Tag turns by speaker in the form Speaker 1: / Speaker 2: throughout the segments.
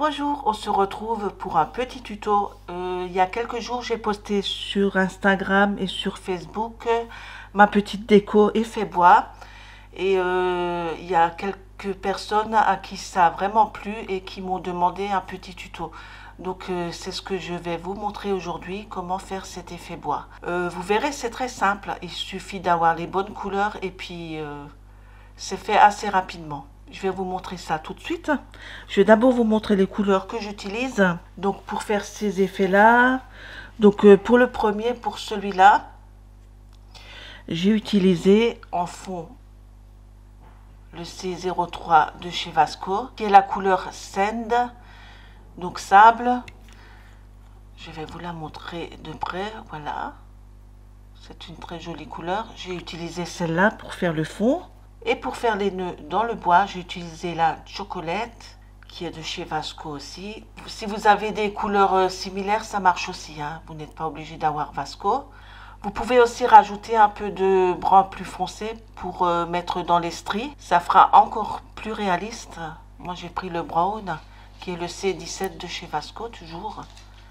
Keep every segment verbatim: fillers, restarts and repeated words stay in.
Speaker 1: Bonjour, on se retrouve pour un petit tuto. Euh, il y a quelques jours, j'ai posté sur Instagram et sur Facebook euh, ma petite déco effet bois. Et euh, il y a quelques personnes à qui ça a vraiment plu et qui m'ont demandé un petit tuto. Donc euh, c'est ce que je vais vous montrer aujourd'hui, comment faire cet effet bois. Euh, vous verrez, c'est très simple. Il suffit d'avoir les bonnes couleurs et puis euh, c'est fait assez rapidement. Je vais vous montrer ça tout de suite. Je vais d'abord vous montrer les couleurs que j'utilise. Donc pour faire ces effets-là, donc euh, pour le premier, pour celui-là, j'ai utilisé en fond le C zéro trois de chez Vasco, qui est la couleur Sand, donc sable. Je vais vous la montrer de près, voilà. C'est une très jolie couleur. J'ai utilisé celle-là pour faire le fond. Et pour faire les nœuds dans le bois, j'ai utilisé la chocolate, qui est de chez Vasco aussi. Si vous avez des couleurs similaires, ça marche aussi, hein. Vous n'êtes pas obligé d'avoir Vasco. Vous pouvez aussi rajouter un peu de brun plus foncé pour euh, mettre dans les stries. Ça fera encore plus réaliste. Moi, j'ai pris le brown, qui est le C dix-sept de chez Vasco, toujours.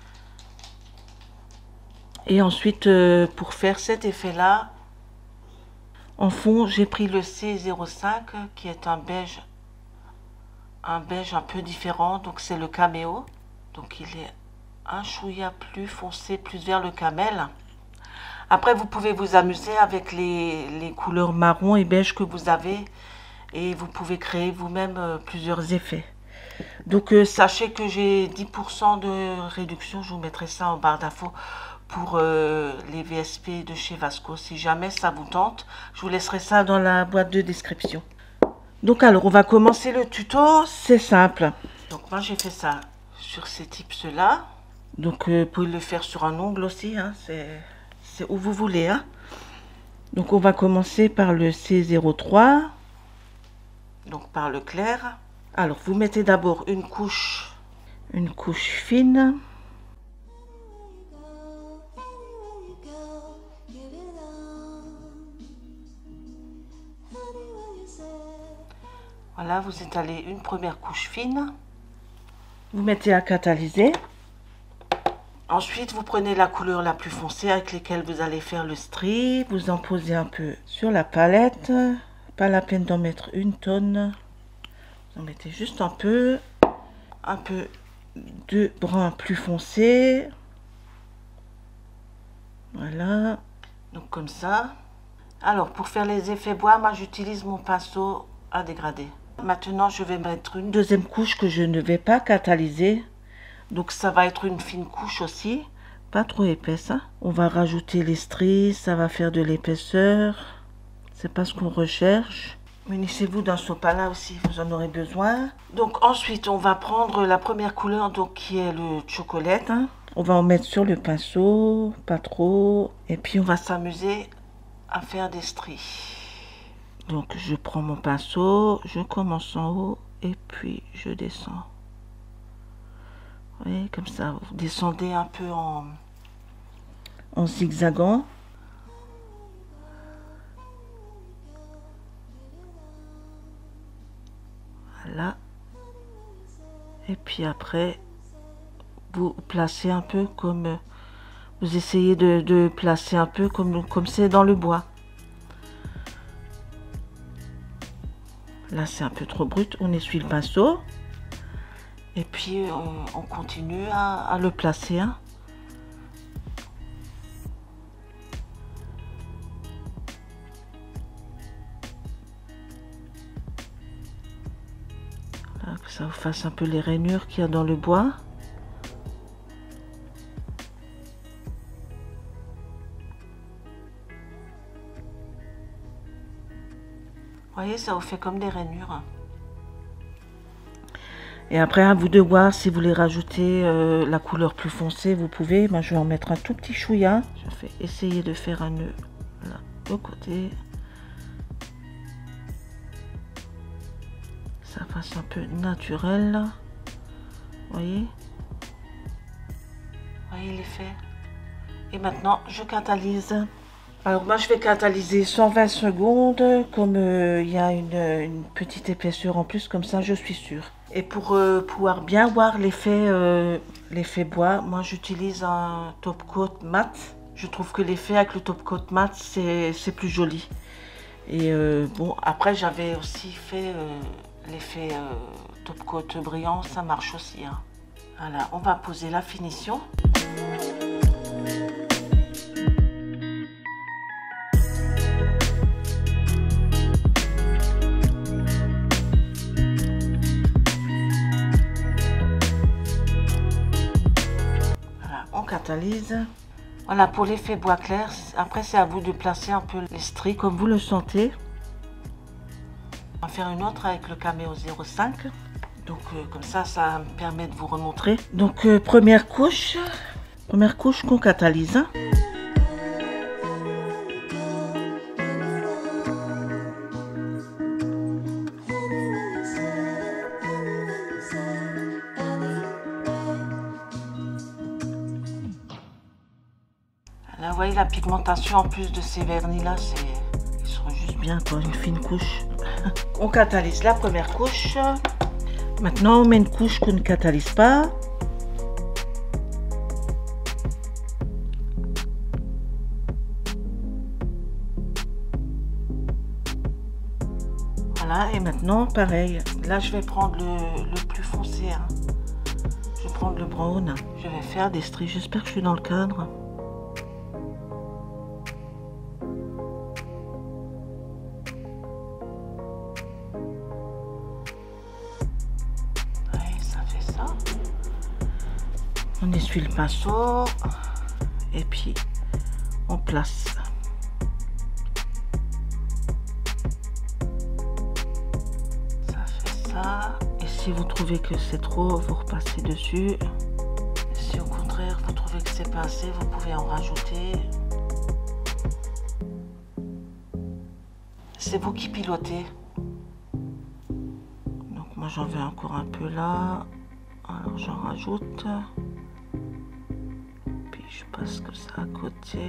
Speaker 1: Et ensuite, euh, pour faire cet effet-là, en fond, j'ai pris le C zéro cinq qui est un beige, un beige un peu différent, donc c'est le caméo. Donc il est un chouïa plus foncé, plus vers le camel. Après, vous pouvez vous amuser avec les, les couleurs marron et beige que vous avez et vous pouvez créer vous-même euh, plusieurs effets. Donc euh, sachez que j'ai dix pour cent de réduction, je vous mettrai ça en barre d'infos pour euh, les V S P de chez Vasco. Si jamais ça vous tente, je vous laisserai ça dans la boîte de description. Donc alors, on va commencer le tuto, c'est simple. Donc moi j'ai fait ça sur ces tips là. Donc euh, vous pouvez le faire sur un ongle aussi, hein, c'est où vous voulez. Hein. Donc on va commencer par le C zéro trois, donc par le clair. Alors vous mettez d'abord une couche, une couche fine. Voilà, vous étalez une première couche fine. Vous mettez à catalyser. Ensuite, vous prenez la couleur la plus foncée avec laquelle vous allez faire le stri. Vous en posez un peu sur la palette. Pas la peine d'en mettre une tonne. Vous en mettez juste un peu. Un peu de brun plus foncé. Voilà. Donc comme ça. Alors, pour faire les effets bois, moi j'utilise mon pinceau à dégrader. Maintenant, je vais mettre une deuxième couche que je ne vais pas catalyser. Donc, ça va être une fine couche aussi. Pas trop épaisse. Hein. On va rajouter les stries. Ça va faire de l'épaisseur. C'est pas ce qu'on recherche. Munissez-vous d'un sopalin aussi. Vous en aurez besoin. Donc, ensuite, on va prendre la première couleur donc, qui est le chocolate. Hein. On va en mettre sur le pinceau. Pas trop. Et puis, on va s'amuser à faire des stries. Donc je prends mon pinceau, je commence en haut et puis je descends. Vous voyez, comme ça, vous descendez un peu en, en zigzagant. Voilà. Et puis après, vous placez un peu comme, vous essayez de, de placer un peu comme comme c'est dans le bois. Là, c'est un peu trop brut. On essuie le pinceau. Et puis, on, on continue à, à le placer. Hein. Là, que ça vous fasse un peu les rainures qu'il y a dans le bois. Vous voyez, ça vous fait comme des rainures. Et après, à vous de voir si vous voulez rajouter euh, la couleur plus foncée, vous pouvez. Moi, je vais en mettre un tout petit chouïa. Je vais essayer de faire un nœud là, au côté. Ça fasse un peu naturel. Là. Vous voyez? Vous voyez l'effet? Et maintenant, je catalyse. Alors moi je vais catalyser cent vingt secondes, comme il euh, y a une, une petite épaisseur en plus, comme ça je suis sûre. Et pour euh, pouvoir bien voir l'effet euh, l'effet bois, moi j'utilise un top coat mat. Je trouve que l'effet avec le top coat mat, c'est plus joli. Et euh, bon, après j'avais aussi fait euh, l'effet euh, top coat brillant, ça marche aussi. Hein. Voilà, on va poser la finition. Voilà, on catalyse. Voilà pour l'effet bois clair. Après c'est à vous de placer un peu les stries comme vous le sentez. On va faire une autre avec le Cameo zéro cinq. Donc euh, comme ça, ça me permet de vous remontrer. Donc euh, première couche, première couche qu'on catalyse. Hein. Là, vous voyez la pigmentation en plus de ces vernis là, c'est ils sont juste bien quoi, une fine couche. On catalyse la première couche. Maintenant, on met une couche qu'on ne catalyse pas. Voilà, et maintenant, pareil. Là, je vais prendre le, le plus foncé. Hein. Je vais prendre le brown. Je vais faire des stries. J'espère que je suis dans le cadre. On essuie le pinceau et puis on place. Ça fait ça. Et si vous trouvez que c'est trop, vous repassez dessus. Et si au contraire vous trouvez que c'est pas assez, vous pouvez en rajouter. C'est vous qui pilotez. Donc moi j'en vais encore un peu là. Alors j'en rajoute. Je passe comme ça à côté.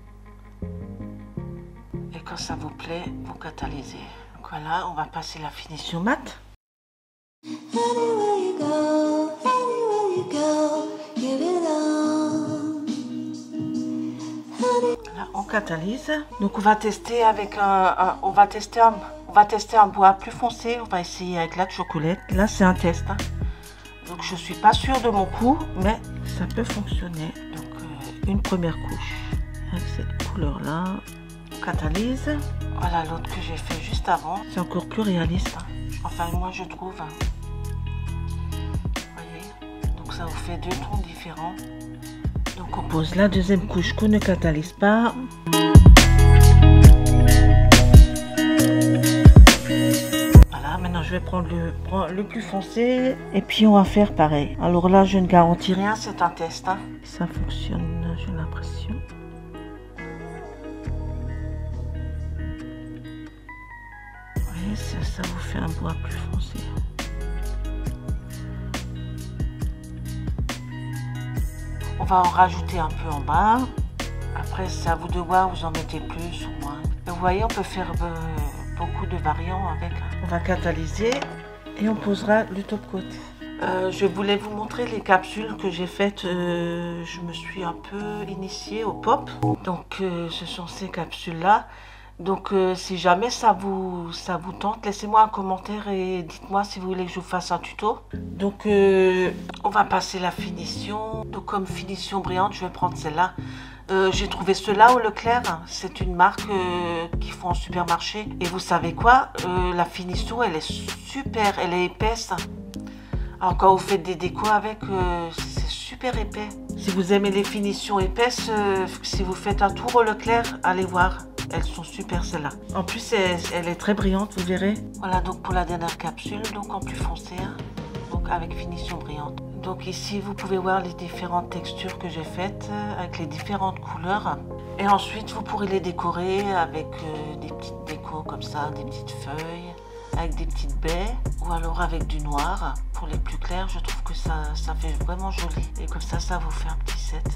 Speaker 1: Et quand ça vous plaît, vous catalysez. Donc voilà, on va passer la finition mat. Là, on catalyse. Donc on va tester avec un, un on va tester un, on va tester un bois plus foncé. On va essayer avec la chocolate. Là, c'est un test. Hein. Donc je suis pas sûre de mon coup, mais ça peut fonctionner. Donc une première couche avec cette couleur là, on catalyse. Voilà l'autre que j'ai fait juste avant, c'est encore plus réaliste. Hein. Enfin moi je trouve. Hein. Voyez, donc ça vous fait deux tons différents. Donc on pose la deuxième couche qu'on ne catalyse pas. Maintenant je vais prendre le, le plus foncé et puis on va faire pareil. Alors là je ne garantis rien, c'est un test. Hein. Ça fonctionne, j'ai l'impression. Oui, ça, ça vous fait un bois plus foncé. On va en rajouter un peu en bas. Après c'est à vous de voir, vous en mettez plus ou moins. Et vous voyez, on peut faire euh, beaucoup de variants avec. Hein. On va catalyser et on posera le top coat. Euh, je voulais vous montrer les capsules que j'ai faites. Euh, je me suis un peu initiée au pop. Donc euh, ce sont ces capsules là. Donc euh, si jamais ça vous, ça vous tente, laissez-moi un commentaire et dites-moi si vous voulez que je vous fasse un tuto. Donc euh, on va passer la finition. Donc comme finition brillante, je vais prendre celle-là. Euh, j'ai trouvé cela au Leclerc, c'est une marque euh, qu'ils font en supermarché. Et vous savez quoi, euh, la finition elle est super, elle est épaisse. Alors quand vous faites des décos avec, euh, c'est super épais. Si vous aimez les finitions épaisses, euh, si vous faites un tour au Leclerc, allez voir. Elles sont super celles-là. En plus elle, elle est très brillante, vous verrez. Voilà donc pour la dernière capsule, donc en plus foncé, hein, donc avec finition brillante. Donc ici, vous pouvez voir les différentes textures que j'ai faites avec les différentes couleurs. Et ensuite, vous pourrez les décorer avec euh, des petites décos comme ça, des petites feuilles, avec des petites baies ou alors avec du noir. Pour les plus clairs, je trouve que ça, ça fait vraiment joli. Et comme ça, ça vous fait un petit set.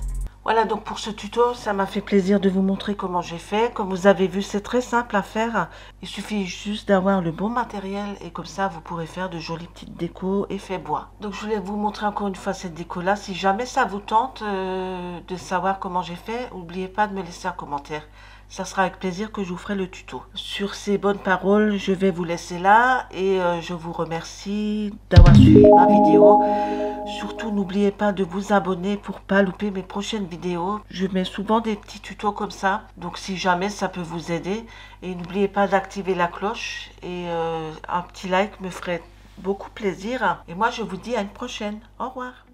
Speaker 1: Voilà, donc pour ce tuto, ça m'a fait plaisir de vous montrer comment j'ai fait. Comme vous avez vu, c'est très simple à faire. Il suffit juste d'avoir le bon matériel et comme ça, vous pourrez faire de jolies petites décos effet bois. Donc je voulais vous montrer encore une fois cette déco-là. Si jamais ça vous tente euh, de savoir comment j'ai fait, n'oubliez pas de me laisser un commentaire. Ça sera avec plaisir que je vous ferai le tuto. Sur ces bonnes paroles, je vais vous laisser là et euh, je vous remercie d'avoir suivi ma vidéo. Surtout, n'oubliez pas de vous abonner pour pas louper mes prochaines vidéos. Je mets souvent des petits tutos comme ça, donc si jamais ça peut vous aider. Et n'oubliez pas d'activer la cloche et euh, un petit like me ferait beaucoup plaisir. Et moi, je vous dis à une prochaine. Au revoir.